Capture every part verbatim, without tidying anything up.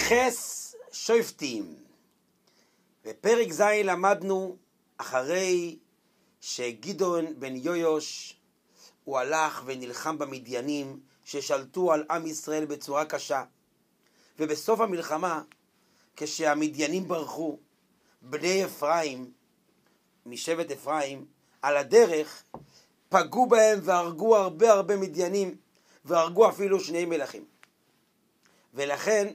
חס שופטים. בפרק ז' למדנו אחרי שגדעון בן יויוש הוא הלך ונלחם במדיינים ששלטו על עם ישראל בצורה קשה, ובסוף המלחמה כשהמדיינים ברחו, בני אפרים משבט אפרים על הדרך פגעו בהם והרגו הרבה הרבה מדיינים, והרגו אפילו שני מלכים. ולכן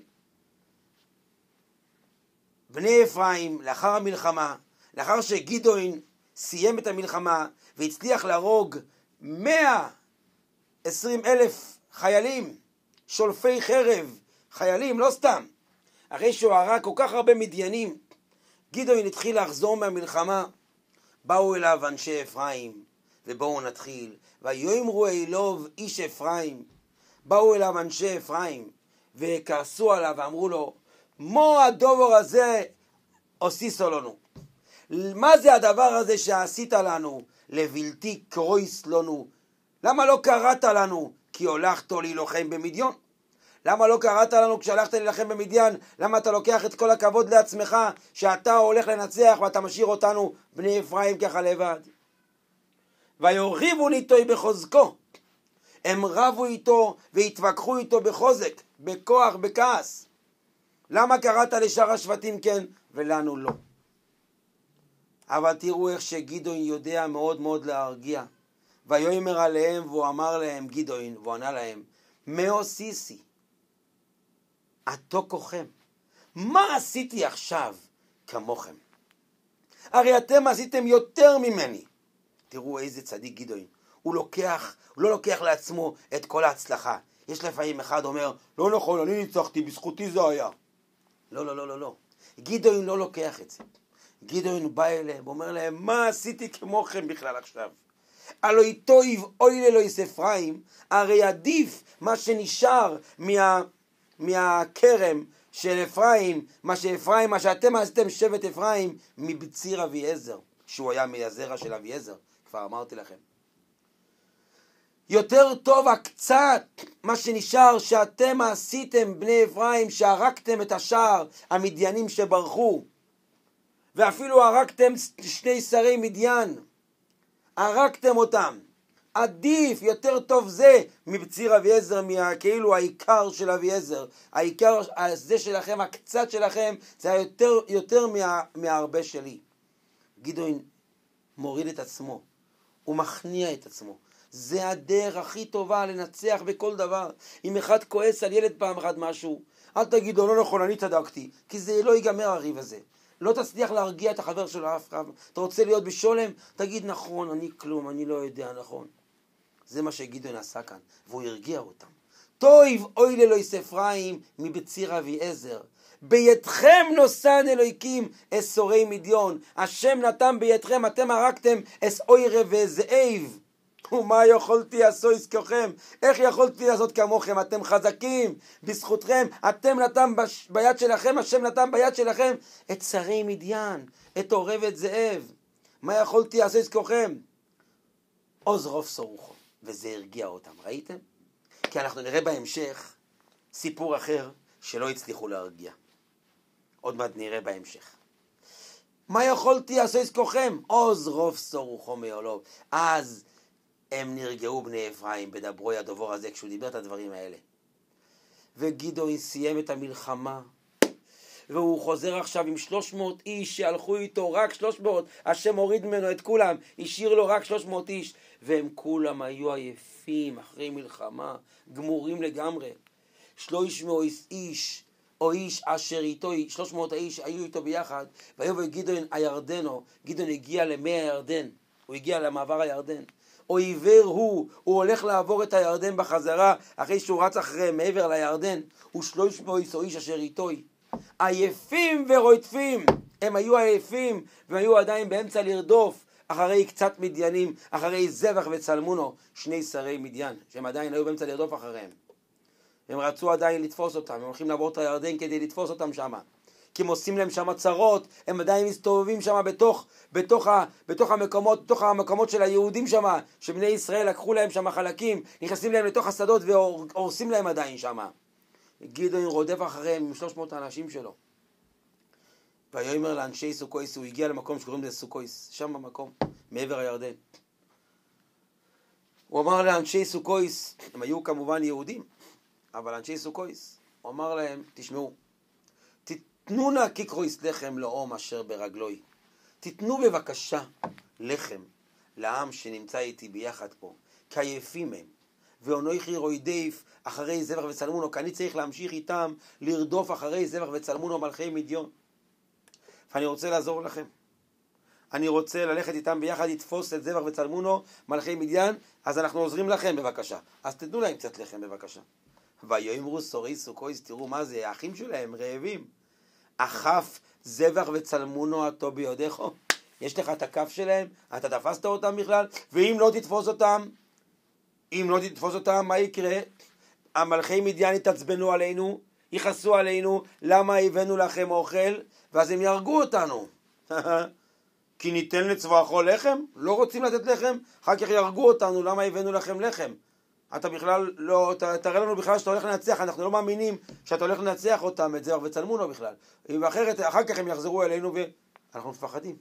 בני אפרים לאחר המלחמה, לאחר שגדעון סיים את המלחמה והצליח להרוג מאה ועשרים אלף חיילים, שולפי חרב, חיילים, לא סתם. אחרי שהוא הרג כל כך הרבה מדיינים, גדעון התחיל לחזור מהמלחמה. באו אליו אנשי אפרים, ובואו נתחיל. ויאמרו אלוב איש אפרים, באו אליו אנשי אפרים, וכעסו עליו ואמרו לו, מו הדובר הזה עשיסו לנו? מה זה הדבר הזה שעשית לנו? לבלתי קרויס לנו. למה לא קראת לנו? כי הולכת להילחם במדיין. למה לא קראת לנו כשהלכת להילחם במדיין? למה אתה לוקח את כל הכבוד לעצמך שאתה הולך לנצח ואתה משאיר אותנו בני אפרים ככה לבד? ויוריבו איתו בחוזקו. הם רבו איתו והתווכחו איתו בחוזק, בכוח, בכעס. למה קראת לשאר השבטים כן ולנו לא? אבל תראו איך שגדעון יודע מאוד מאוד להרגיע. ויאמר עליהם והוא אמר להם, גדעון, והוא ענה להם, מאו סיסי, עתו כוחם. מה עשיתי עכשיו כמוכם? הרי אתם עשיתם יותר ממני. תראו איזה צדיק גדעון. הוא לוקח, הוא לא לוקח לעצמו את כל ההצלחה. יש לפעמים אחד אומר, לא נכון, אני ניצחתי, בזכותי זה היה. לא, לא, לא, לא, לא. גדעון לא לוקח את זה. גדעון בא אליהם ואומר להם, מה עשיתי כמוכם בכלל עכשיו? הלא איתו אוי לאלוהיס אפרים, הרי עדיף מה שנשאר מה, מהכרם של אפרים, מה שאפרים, מה שאתם עשיתם שבט אפרים, מבציר אביעזר, שהוא היה מהזרע של אביעזר, כבר אמרתי לכם. יותר טוב הקצת מה שנשאר שאתם עשיתם בני אפרים, שהרגתם את השאר המדיינים שברחו, ואפילו הרגתם שני שרי מדיין, הרגתם אותם. עדיף, יותר טוב זה מבציר אביעזר, כאילו העיקר של אביעזר, העיקר הזה שלכם, הקצת שלכם, זה יותר, יותר מה, מהרבה שלי. גדעון מוריד את עצמו, הוא מכניע את עצמו. זה הדרך הכי טובה לנצח בכל דבר. אם אחד כועס על ילד פעם אחת משהו, אל תגיד לו, לא נכון, אני צדקתי, כי זה לא ייגמר הריב הזה. לא תצליח להרגיע את החבר שלו אף אחד. אתה רוצה להיות בשולם? תגיד נכון, אני כלום, אני לא יודע נכון. זה מה שגדעון עשה כאן, והוא הרגיע אותם. טוב אוי לאלוהיס אפרים מבציר אביעזר, בידכם נוסן אלוהיקים אסורי מדיין. השם נתן בידכם, אתם הרגתם אס אוירה וזאב. ומה יכולתי לעשות כמוכם? איך יכולתי לעשות כמוכם? אתם חזקים, בזכותכם, אתם נתן ביד שלכם, השם נתן ביד שלכם את שרי מדיין, את עורבת זאב. מה יכולתי לעשות כמוכם? עוז רוב סורוכו. וזה הרגיע אותם, ראיתם? כי אנחנו נראה בהמשך סיפור אחר שלא הצליחו להרגיע. עוד מעט נראה בהמשך. מה יכולתי לעשות כמוכם? עוז רוב סורוכו מעולו. אז הם נרגעו בני אפרים בדברו הדובר הזה כשהוא דיבר את הדברים האלה. וגדעון סיים את המלחמה, והוא חוזר עכשיו עם שלוש מאות איש שהלכו איתו, רק שלוש מאות, השם הוריד ממנו את כולם, השאיר לו רק שלוש מאות איש, והם כולם היו עייפים אחרי מלחמה, גמורים לגמרי. שלוש מאות איש, או איש אשר איתו, שלוש מאות האיש היו איתו ביחד, ויבוא גדעון הירדנו, גדעון הגיע למי הירדן, הוא הגיע למעבר הירדן. אויבר הוא, הוא הולך לעבור את הירדן בחזרה, אחרי שהוא רץ אחרי מעבר לירדן, ושלוש מאות איש אשר איתו, עייפים ורודפים, הם היו עייפים, והם היו עדיין באמצע לרדוף, אחרי קצת מדיינים, אחרי זבח וצלמונו, שני שרי מדיין, שהם עדיין היו באמצע לרדוף אחריהם. הם רצו עדיין לתפוס אותם, הם הולכים לעבור את הירדן כדי לתפוס אותם שם. כי הם עושים להם שם צרות, הם עדיין מסתובבים שם בתוך, בתוך, ה, בתוך המקומות, בתוך המקומות של היהודים שם, שבני ישראל לקחו להם שם חלקים, נכנסים להם לתוך השדות והורסים להם עדיין שם. גדעון רודף אחריהם עם שלוש מאות האנשים שלו. ויאמר לאנשי סוכויס, הוא הגיע למקום שקוראים לזה סוכויס, שם במקום, מעבר הירדן. הוא אמר לאנשי סוכויס, הם היו כמובן יהודים, אבל אנשי סוכויס, הוא אמר להם, תשמעו, תתנו נא כיכרויס לחם לאום אשר ברגלוי. תתנו בבקשה לחם לעם שנמצא איתי ביחד פה, כעייפים הם. ואונוכי רוידף אחרי זבח וצלמונו, כי אני צריך להמשיך איתם לרדוף אחרי זבח וצלמונו מלכי מדיון. ואני רוצה לעזור לכם. אני רוצה ללכת איתם ביחד, לתפוס את זבח וצלמונו מלכי מדיין, אז אנחנו עוזרים לכם בבקשה. אז תתנו להם קצת לחם בבקשה. ויאמרו סורי סוכויס, תראו מה זה, האחים שלהם רעבים. אכף זבח וצלמונו אותו ביודך. יש לך את הכף שלהם, אתה תפסת אותם בכלל, ואם לא תתפוס אותם, אם לא תתפוס אותם, מה יקרה? המלכי מדיין יתעצבנו עלינו, יכעסו עלינו, למה הבאנו לכם אוכל, ואז הם יהרגו אותנו. כי ניתן לצבאכו לחם? לא רוצים לתת לחם? אחר כך יהרגו אותנו, למה הבאנו לכם לחם? אתה בכלל לא, ת, תראה לנו בכלל שאתה הולך לנצח, אנחנו לא מאמינים שאתה הולך לנצח אותם, את זבח וצלמונו בכלל. ואחרת, אחר כך הם יחזרו אלינו ואנחנו מפחדים.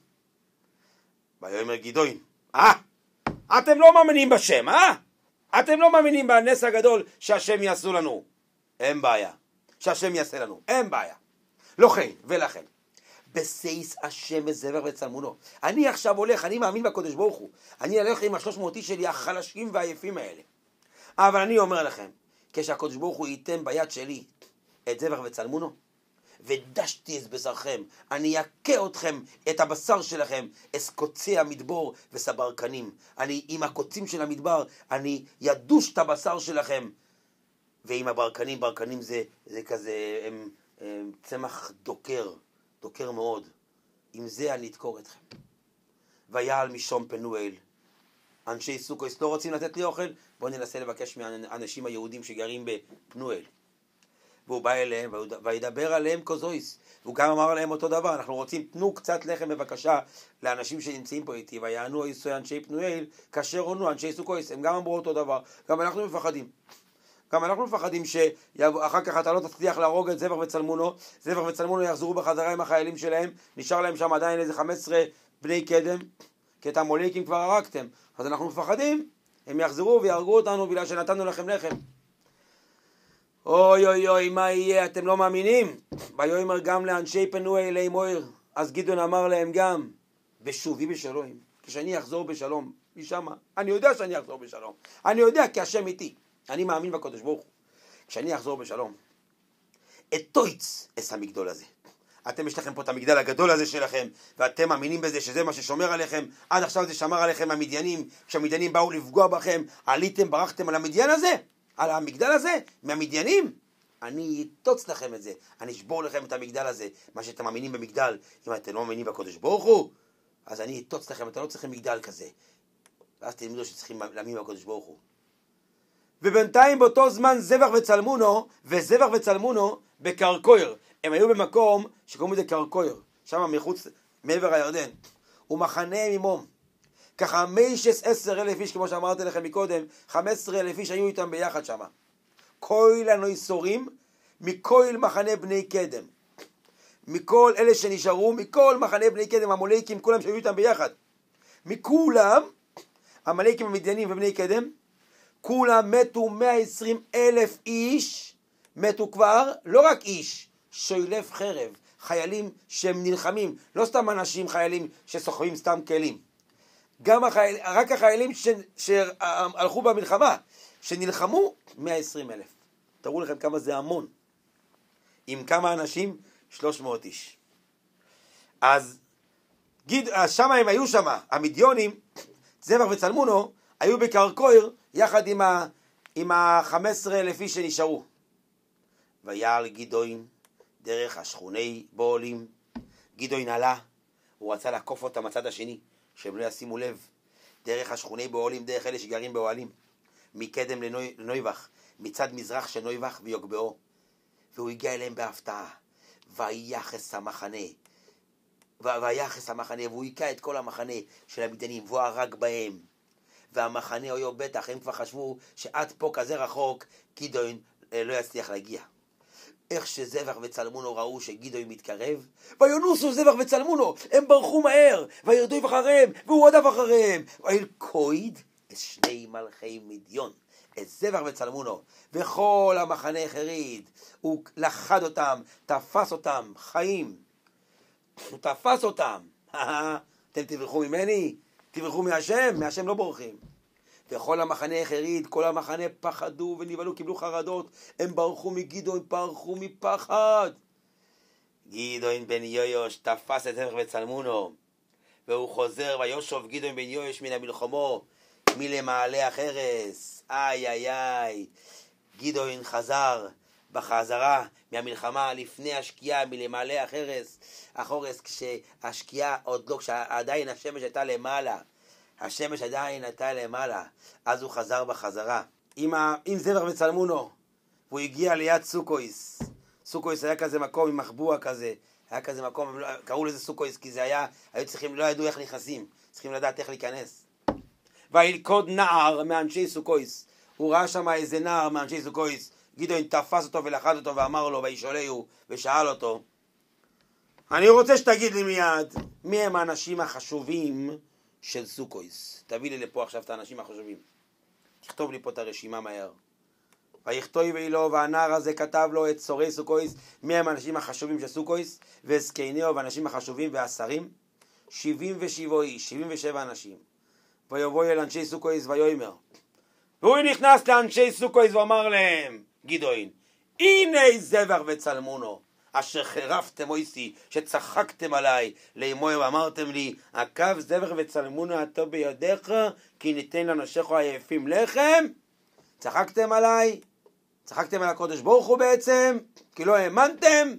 ויאמר גדעון, אה, אתם לא מאמינים בשם, אה? אתם לא מאמינים בנס הגדול שהשם יעשו לנו. אין בעיה. שהשם יעשה לנו. אין בעיה. לא כן, ולכן. בסייס השם בזבח וצלמונו. אני עכשיו הולך, אני מאמין בקדוש ברוך הוא. אני הולך עם השלוש מאות איש שלי, החלשים והעייפים האלה. אבל אני אומר לכם, כשהקדוש ברוך הוא ייתן ביד שלי את זבח וצלמונו, ודשתי את בשרכם, אני אכה אתכם, את הבשר שלכם, את קוצי המדבור וסברקנים. אני עם הקוצים של המדבר, אני ידוש את הבשר שלכם. ועם הברקנים, ברקנים זה, זה כזה, הם, הם צמח דוקר, דוקר מאוד. עם זה אני אדקור אתכם. ויעל משום פנואל. אנשי סוכויס לא רוצים לתת לי אוכל, בואו ננסה לבקש מהאנשים היהודים שגרים בפנואל. והוא בא אליהם וידבר עליהם כזויס, והוא גם אמר להם אותו דבר, אנחנו רוצים, תנו קצת לחם בבקשה לאנשים שנמצאים פה איתי, ויענו איסוי אנשי פנואל כאשר עונו אנשי סוכויס, הם גם אמרו אותו דבר, גם אנחנו מפחדים. גם אנחנו מפחדים שאחר כך אתה לא תצליח להרוג את זבח וצלמונו, זבח וצלמונו יחזרו בחזרה עם החיילים שלהם, נשאר להם שם עדיין איזה חמש עשרה בני קדם, כי את המולקים כבר הרגתם, אז אנחנו מפחדים, הם יחזרו ויהרגו אותנו בגלל שנתנו לכם לחם. אוי אוי אוי, מה יהיה? אתם לא מאמינים? ויאמר גם לאנשי פנואל אלי מויר, אז גדעון אמר להם גם, בשובי בשלום, כשאני אחזור בשלום, משם, אני יודע שאני אחזור בשלום, אני יודע כי השם איתי, אני מאמין בקדוש ברוך הוא, כשאני אחזור בשלום, את תויץ את המגדול הזה. אתם יש לכם פה את המגדל הגדול הזה שלכם, ואתם מאמינים בזה שזה מה ששומר עליכם, עד עכשיו זה שמר עליכם המדיינים, כשהמדיינים באו לפגוע בכם, עליתם, ברחתם על המדיין הזה, על המגדל הזה, מהמדיינים, אני אתוץ לכם את זה, אני אשבור לכם את המגדל הזה, מה שאתם מאמינים במגדל, אם אתם לא מאמינים בקדוש ברוך הוא, אז אני אתוץ לכם, אתם לא צריכים מגדל כזה, ואז תלמדו שצריכים להאמין בקדוש ברוך הוא. ובינתיים באותו זמן זבח וצלמונו, וזבח וצלמונו בקרקויר, הם היו במקום שקוראים לזה קרקויר, שם מחוץ, מעבר הירדן, ומחנה ממום, ככה חמש עשרה אלף איש, כמו שאמרתי לכם מקודם, חמש עשרה אלף איש היו איתם ביחד שם. כל הנויסורים, מכל מחנה בני קדם, מכל אלה שנשארו, מכל מחנה בני קדם, המולקים, כולם שהיו איתם ביחד. מכולם, המלכים המדיינים ובני קדם, כולם מתו מאה ועשרים אלף איש, מתו כבר, לא רק איש, שולף חרב, חיילים שהם נלחמים, לא סתם אנשים חיילים שסוחבים סתם כלים. גם החייל, רק החיילים ש, שהלכו במלחמה, שנלחמו, מאה ועשרים אלף. תראו לכם כמה זה המון. עם כמה אנשים? שלוש מאות איש. אז, גיד, אז שמה הם היו שמה, המדיונים, זבח וצלמונו, היו בקרקויר, יחד עם ה, עם ה-חמש עשרה אלף איש שנשארו. ויעל גדעון דרך השכוני בועלים. גדעון עלה, הוא רצה לעקוף אותם הצד השני, שהם לא ישימו לב, דרך השכוני באוהלים, דרך אלה שגרים באוהלים, מקדם לנוי, לנויבך, מצד מזרח של נויבך ויוגבאו, והוא הגיע אליהם בהפתעה, ויחס המחנה, ויחס המחנה, והוא היקע את כל המחנה של המדיינים, והוא הרג בהם, והמחנה היו בטח, הם כבר חשבו שעד פה כזה רחוק, גדעון לא יצליח להגיע. איך שזבח וצלמונו ראו שגדעון מתקרב, וינוסו זבח וצלמונו, הם ברחו מהר, וירדו אחריהם, והוא רדף אחריהם, וילכוד את שני מלכי מדיון, את זבח וצלמונו, וכל המחנה החריד, הוא לחד אותם, תפס אותם, חיים, הוא תפס אותם, אתם תברחו ממני? תברחו מהשם? מהשם לא בורחים. וכל המחנה החריד, כל המחנה פחדו ונבהלו, קיבלו חרדות, הם ברחו מגדעון, ברחו מפחד. גדעון בן יויש תפס את זבח וצלמונו, והוא חוזר, ויושב גדעון בן יויש מן המלחמו, מלמעלה החרס. איי איי איי, גדעון חזר בחזרה מהמלחמה לפני השקיעה מלמעלה החרס, החורס כשהשקיעה עוד לא, כשעדיין השמש הייתה למעלה, השמש עדיין הייתה למעלה, אז הוא חזר בחזרה עם, ה... עם זבח וצלמונו, והוא הגיע ליד סוכויס. סוכויס היה כזה מקום עם מחבוע כזה, היה כזה מקום, קראו לזה סוכויס כי זה היה, היו צריכים, לא ידעו איך נכנסים, צריכים לדעת איך להיכנס. וילכוד נער מאנשי סוכויס, הוא ראה שם איזה נער מאנשי סוכויס, גדעון תפס אותו ולחד אותו ואמר לו, וישאלהו, ושאל אותו, אני רוצה שתגיד לי מיד, מי הם האנשים החשובים של סוכויס? תביא לי לפה עכשיו את האנשים החשובים. תכתוב לי פה את הרשימה מהר. ויכתוב לו, והנער הזה כתב לו את שורי סוכויס, מי הם האנשים החשובים של סוכויס, וזקניהו והאנשים החשובים והשרים, שבעים ושבעה איש, שבעים ושבע אנשים. ויבוא אל אנשי סוכויס ויאמר, והוא נכנס לאנשי סוכויס ואמר להם, גדעון, הנה זבח וצלמונו, אשר חרפתם אויסי, שצחקתם עליי, לאמור ואמרתם לי, עקב זבח וצלמונו אתה בידיך, כי ניתן לאנשיך היפים לחם. צחקתם עליי, צחקתם על הקודש ברוך הוא בעצם, כי לא האמנתם.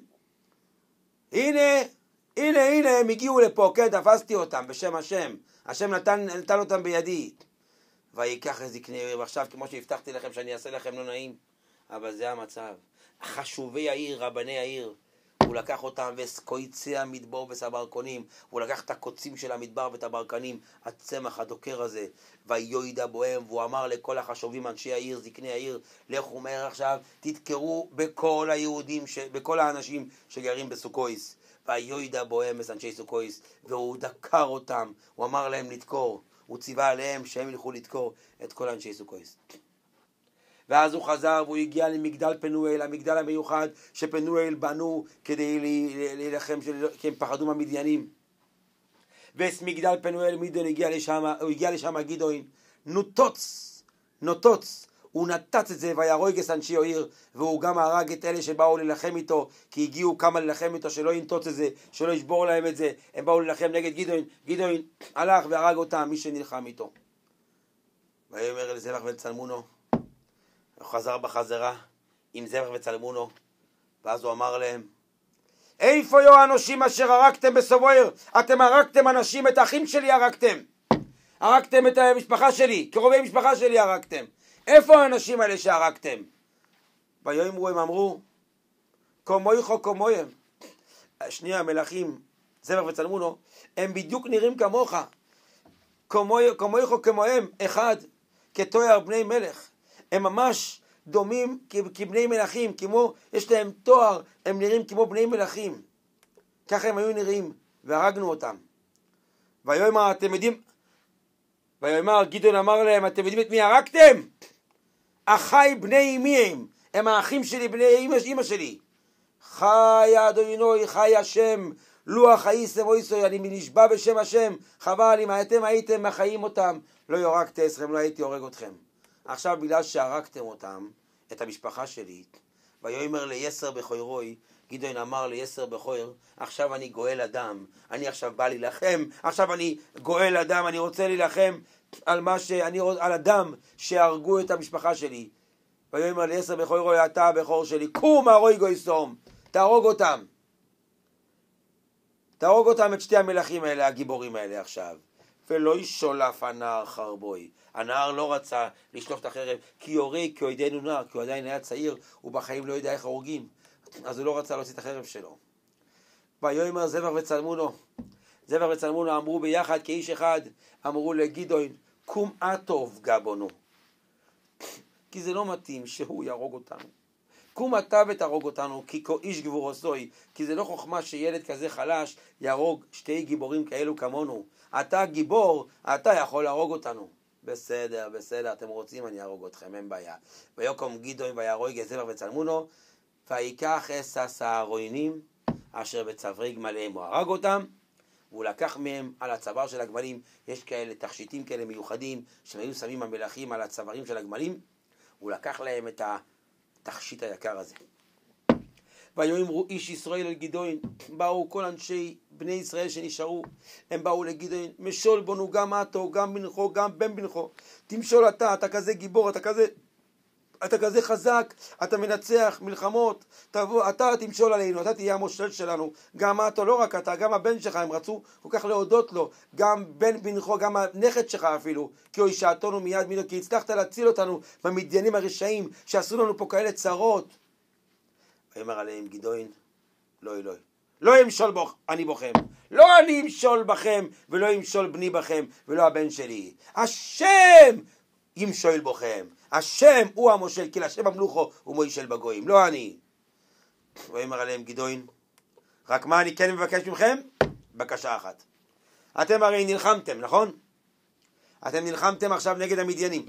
הנה, הנה, הנה, הם הגיעו לפה, כן, תפסתי אותם בשם השם, השם נתן, נתן אותם בידי. ויקח את זקני, ועכשיו כמו שהבטחתי לכם שאני אעשה לכם לא נעים, אבל זה המצב. חשובי העיר, רבני העיר, הוא לקח אותם וסקויצי המדבר וסברקונים, הוא לקח את הקוצים של המדבר ואת הברקנים, הצמח הדוקר הזה, ויועידה בוהם, והוא אמר לכל החשובים, אנשי העיר, זקני העיר, לכו מהר עכשיו, תתקרו בכל היהודים, ש... בכל האנשים שגרים בסוכויס, ויועידה בוהם את אנשי סוכויס, והוא דקר אותם, הוא אמר להם לתקור, הוא ציווה עליהם שהם ילכו לתקור את כל אנשי סוכויס. ואז הוא חזר והוא הגיע למגדל פנואל, המגדל המיוחד שפנואל בנו כדי להילחם, כי הם פחדו מהמדיינים. ואת מגדל פנואל מידון הגיע לשם, הוא הגיע לשם גדעון, נוטוץ, נוטוץ, הוא נתץ את זה ויהרוג את אנשי העיר, והוא גם הרג את אלה שבאו ללחם איתו, כי הגיעו כמה ללחם איתו, שלא ינטוץ את זה, שלא ישבור להם את זה, הם באו ללחם נגד גדעון, גדעון הלך והרג אותם, מי שנלחם איתו. ויאמר אל זבח וצלמונו, הוא חזר בחזרה עם זבח וצלמונו, ואז הוא אמר להם, איפה היו האנשים אשר הרגתם בסבויר? אתם הרגתם אנשים, את האחים שלי הרגתם, הרגתם את המשפחה שלי, קרובי משפחה שלי הרגתם. איפה האנשים האלה שהרגתם? ויאמרו, הם אמרו, כמויכו כמוהם. שני המלכים, זבח וצלמונו, הם בדיוק נראים כמוך. כמויכו כמוהם, אחד, כתואר בני מלך. הם ממש דומים כבני מלכים, כמו, יש להם תואר, הם נראים כמו בני מלכים. ככה הם היו נראים, והרגנו אותם. ויאמר, אתם יודעים, ויאמר, גדעון אמר להם, אתם יודעים את מי הרגתם? אחי בני אמי הם, הם האחים שלי, בני אמא, אמא שלי. חי אדוני, חי השם, לו החייסם אויסוי, אני נשבע בשם השם, חבל, אם אתם הייתם מחיים אותם, לא יורגתי אתכם, לא הייתי הורג אתכם. עכשיו בגלל שהרגתם אותם, את המשפחה שלי, ויאמר ליסר בכוירוי, גדעון אמר ליסר בכויר, עכשיו אני גואל אדם, אני עכשיו בא להילחם, עכשיו אני גואל אדם, אני רוצה להילחם על מה שאני, על אדם שהרגו את המשפחה שלי. ויאמר ליסר בכוירוי, אתה הבכור שלי, קום הרוג גויסום, תהרוג אותם. תהרוג אותם את שתי המלכים האלה, הגיבורים האלה עכשיו. ולא ישולף הנער חרבוי. הנער לא רצה לשלוף את החרב, כי יורק, כי הוא עדיין הוא נער, כי הוא עדיין היה צעיר, הוא בחיים לא יודע איך הורגים. אז הוא לא רצה להוציא את החרב שלו. ויאמר זבח וצלמונו, זבח וצלמונו אמרו ביחד כאיש אחד, אמרו לגדעון, קום אטוב גבונו. כי זה לא מתאים שהוא יהרוג אותנו. קום אתה ותהרוג אותנו, כי כה איש גבורוסוי, כי זה לא חוכמה שילד כזה חלש יהרוג שתי גיבורים כאלו כמונו. אתה גיבור, אתה יכול להרוג אותנו. בסדר, בסדר, אתם רוצים, אני ארוג אתכם, אין בעיה. ויקום גדעון ויהרוג את זמר וצלמונו, ויקח עש הסהרונים אשר בצווארי גמליהם, הוא הרג אותם, והוא לקח מהם על הצוואר של הגמלים. יש כאלה תכשיטים כאלה מיוחדים שהם היו שמים המלכים על הצווארים של הגמלים, הוא לקח להם את התכשיט היקר הזה. ויאמרו איש ישראל אל גדעון, באו כל אנשי בני ישראל שנשארו, הם באו לגדעון, משול בנו גם אתו, גם בנכו, גם בן בנכו, תמשול אתה, אתה כזה גיבור, אתה כזה, אתה כזה חזק, אתה מנצח מלחמות, תבוא, אתה תמשול עלינו, אתה תהיה המושל שלנו, גם אתו, לא רק אתה, גם הבן שלך, הם רצו כל כך להודות לו, גם בן בנכו, גם הנכד שלך אפילו, כי הוא ישעתנו מיד מידו, כי הצלחת להציל אותנו במדיינים הרשעים, שעשו לנו פה כאלה צרות. ויאמר עליהם גדעון, לא אלוהי, לא אמשול בוך, אני בוכם, לא אני אמשול בכם, ולא אמשול בני בכם, ולא הבן שלי. השם ימשול בוכם, השם הוא המושל, כי לשם המלוכו הוא מוישל בגויים, לא אני. ויאמר עליהם גדעון, רק מה אני כן מבקש מכם? בקשה אחת. אתם הרי נלחמתם, נכון? אתם נלחמתם עכשיו נגד המדיינים,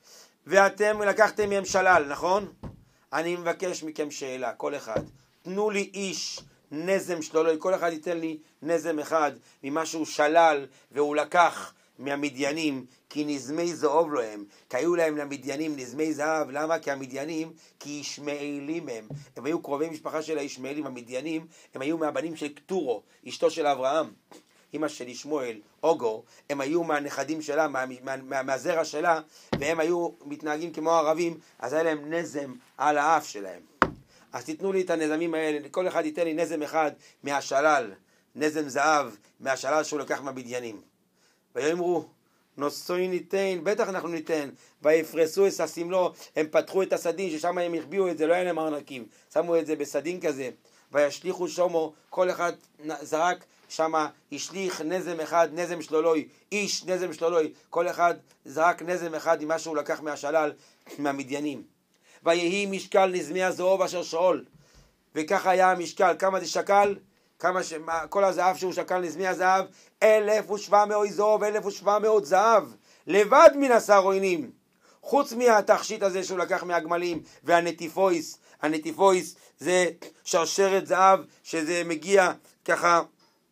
ואתם לקחתם מהם שלל, נכון? אני מבקש מכם שאלה, כל אחד, תנו לי איש נזם שלו, כל אחד ייתן לי נזם אחד ממה שהוא שלל והוא לקח מהמדיינים, כי נזמי זהוב לו הם, כי היו להם למדיינים נזמי זהב. למה? כי המדיינים, כי ישמעאלים הם, הם היו קרובי משפחה של הישמעאלים. המדיינים הם היו מהבנים של קטורו, אשתו של אברהם, אמא של ישמעאל, אוגו, הם היו מהנכדים שלה, מה, מה, מה, מהזרע שלה, והם היו מתנהגים כמו ערבים, אז היה להם נזם על האף שלהם. אז תיתנו לי את הנזמים האלה, כל אחד ייתן לי נזם אחד מהשלל, נזם זהב מהשלל שהוא לקח מהבדיינים. ויאמרו, נוסוי ניתן, בטח אנחנו ניתן. ויפרסו את הסמלו, הם פתחו את הסדין, ששם הם החביאו את זה, לא היה להם ארנקים, שמו את זה בסדין כזה. וישליחו שומו, כל אחד זרק שמה, השליך נזם אחד, נזם שלולוי, איש נזם שלולוי, כל אחד זרק נזם אחד ממה שהוא לקח מהשלל, מהמדיינים. ויהי משקל נזמי הזהוב אשר שאול, וככה היה המשקל, כמה זה שקל? כמה ש... כל הזהב שהוא שקל נזמי הזהב, אלף ושבע מאות זהוב, אלף ושבע מאות זהב, לבד מן הסהרונים, חוץ מהתכשיט הזה שהוא לקח מהגמלים, והנטיפויס, הנטיפויס זה שרשרת זהב, שזה מגיע ככה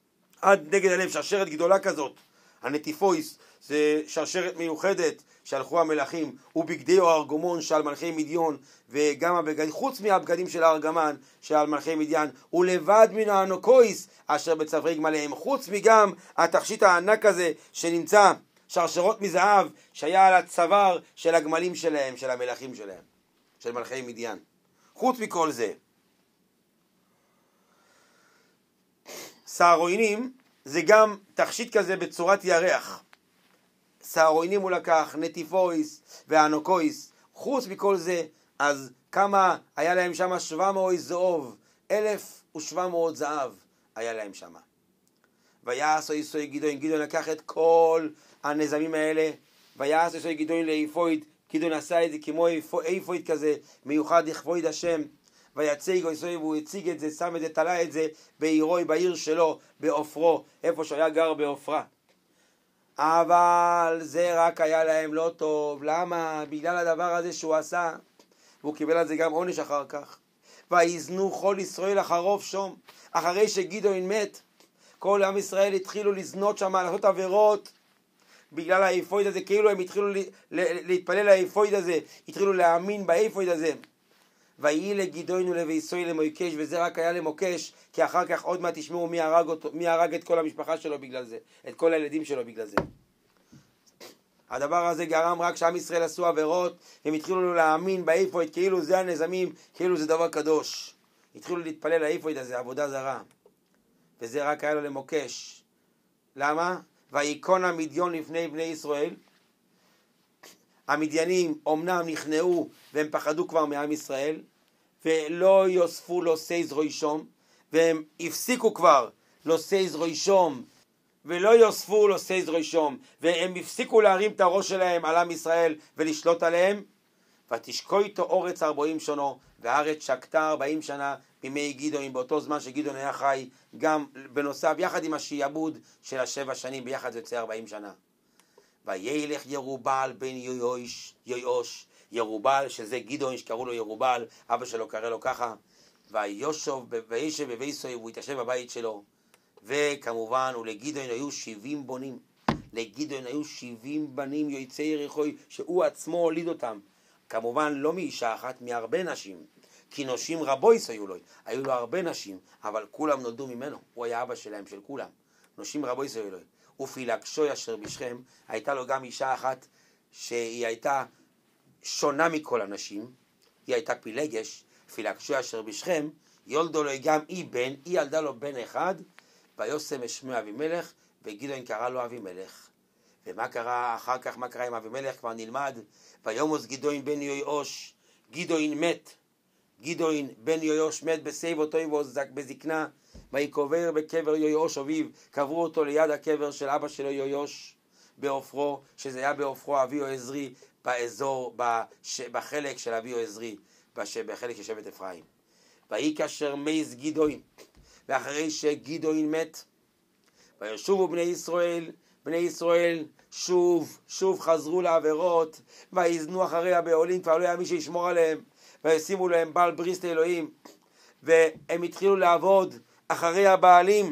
עד נגד הלב, שרשרת גדולה כזאת. הנטיפויס זה שרשרת מיוחדת שהלכו המלכים, ובגדי הארגמון שעל מלכי מדיון, וגם הבגדים, חוץ מהבגדים של הארגמן שעל מלכי מדיין, ולבד מן האנוקויס אשר בצווארי גמליהם, חוץ מגם התכשיט הענק הזה שנמצא, שרשרות מזהב שהיה על הצוואר של הגמלים שלהם, של המלכים שלהם, של מלכי מדיין. חוץ מכל זה, סהרונים זה גם תכשיט כזה בצורת ירח. סהרונים הוא לקח, נטיפויס ואנוקויס. חוץ מכל זה, אז כמה היה להם שם? שבע מאות זהוב, אלף ושבע מאות זהב היה להם שם. ויעש איסוי גדעון, גדעון לקח את כל הנזמים האלה, ויעש איסוי גדעון לאיפויד, גדעון עשה את זה כמו איפויד כזה, מיוחד לכבוד השם. ויציג איסוי, והוא הציג את זה, שם את זה, תלה את זה בעירוי, בעיר שלו, בעופרו, איפה שהיה גר בעופרה. אבל זה רק היה להם לא טוב. למה? בגלל הדבר הזה שהוא עשה, והוא קיבל על זה גם עונש אחר כך. ויזנו כל ישראל אחרוב שום, אחרי שגדעון מת, כל עם ישראל התחילו לזנות שם, לעשות עבירות, בגלל האיפויד הזה, כאילו הם התחילו להתפלל לאיפויד הזה, התחילו להאמין באיפויד הזה. ויהי לגדעון ולביסוי למוקש, וזה רק היה למוקש, כי אחר כך עוד מעט תשמעו מי הרג אותו, מי הרג את כל המשפחה שלו בגלל זה, את כל הילדים שלו בגלל זה. הדבר הזה גרם רק שעם ישראל עשו עבירות, הם התחילו להאמין באיפויד, כאילו זה הנזמים, כאילו זה דבר קדוש. התחילו להתפלל לאיפויד הזה, עבודה זרה. וזה רק היה לו למוקש. למה? ויקון המדיון לפני בני ישראל. המדיינים אומנם נכנעו והם פחדו כבר מעם ישראל, ולא יוספו לו סייז רוישום, והם הפסיקו כבר לו סייז רוישום, ולא יוספו לו סייז רוישום, והם הפסיקו להרים את הראש שלהם על עם ישראל ולשלוט עליהם. ותשקו איתו אורץ ארבעים שונו, והארץ שקטה ארבעים שנה בימי גדעון, באותו זמן שגדעון היה חי, גם בנוסף, יחד עם השיעבוד של השבע שנים, ביחד זה יוצא ארבעים שנה. וילך ירובעל בן יויוש, יויוש, ירובעל, שזה גדעון שקראו לו ירובעל, אבא שלו קרא לו ככה, וישב וישב בביתו, והוא התיישב בבית שלו, וכמובן, ולגדעון היו שבעים בונים, לגדעון היו שבעים בנים יוצאי יריחו, שהוא עצמו הוליד אותם, כמובן לא מאישה אחת, מהרבה נשים, כי נשים רבויס היו לו, היו לו הרבה נשים, אבל כולם נולדו ממנו, הוא היה אבא שלהם, של כולם, נשים רבויס היו לו. ופילגשו אשר בשכם, הייתה לו גם אישה אחת שהיא הייתה שונה מכל הנשים, היא הייתה פילגש, פילגשו אשר בשכם, יולדו לו גם אי בן, היא ילדה לו בן אחד, ויושם את שמו אבימלך, וגדעון קרא לו אבימלך. ומה קרה אחר כך, מה קרה עם אבימלך, כבר נלמד, ויומוס גדעון בן יויוש, גדעון מת, גדעון בן יויוש מת בסייב אותו בזקנה, ויקובר בקבר יויוש אביו, קברו אותו ליד הקבר של אבא שלו יויוש בעופרו, שזה היה בעופרו אביו עזרי, באזור, בש... בחלק של אביו עזרי, בש... בחלק של שבט אפרים. ויהי כאשר מייס גדעון, ואחרי שגדעון מת, וישובו בני ישראל, בני ישראל שוב, שוב חזרו לעבירות, ויזנו אחריה בעולים, כבר לא היה מי שישמור עליהם, וישימו להם בעל בריס לאלוהים, והם התחילו לעבוד אחרי הבעלים,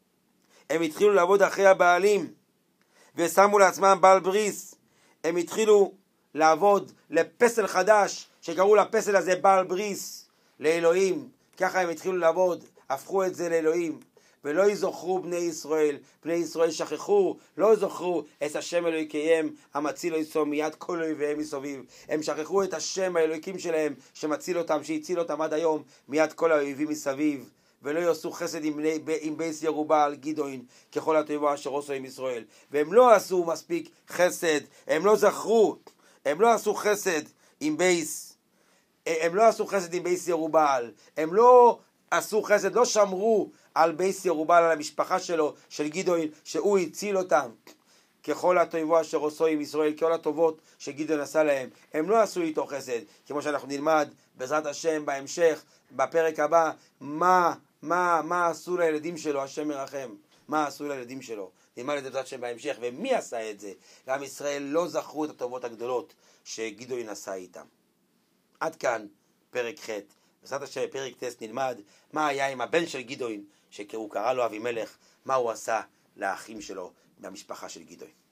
הם התחילו לעבוד אחרי הבעלים, ושמו לעצמם בעל בריס, הם התחילו לעבוד לפסל חדש, שקראו לפסל הזה בעל בריס, לאלוהים, ככה הם התחילו לעבוד, הפכו את זה לאלוהים, ולא יזוכרו בני ישראל, בני ישראל שכחו, לא זוכרו את השם אלוהיקיהם, המציל איתו מיד כל אויביהם מסביב, הם שכחו את השם האלוהיקים שלהם, שמציל אותם, שהציל אותם עד היום, מיד כל האויבים מסביב, ולא יעשו חסד עם, בני, עם בייס ירובעל גדעון, ככל התועבה אשר עשו עם ישראל, והם לא עשו מספיק חסד, הם לא זכרו, הם לא עשו חסד עם בייס, הם לא עשו חסד עם בייס ירובעל, הם לא עשו חסד, לא שמרו על בייס ירובעל, על המשפחה שלו, של גדעון, שהוא הציל אותם, ככל התועבה אשר עשו עם ישראל, כל הטובות שגדעון עשה להם, הם לא עשו איתו חסד, כמו שאנחנו נלמד בעזרת השם בהמשך, בפרק הבא, מה, מה, מה עשו לילדים שלו, השם מרחם, מה עשו לילדים שלו, נלמד את בעזרת השם בהמשך, ומי עשה את זה, ועם ישראל לא זכרו את הטובות הגדולות שגדעון עשה איתם. עד כאן פרק ח'. בעזרת השם פרק ט' נלמד מה היה עם הבן של גדעון, שהוא קרא לו אבימלך, מה הוא עשה לאחים שלו במשפחה של גדעון.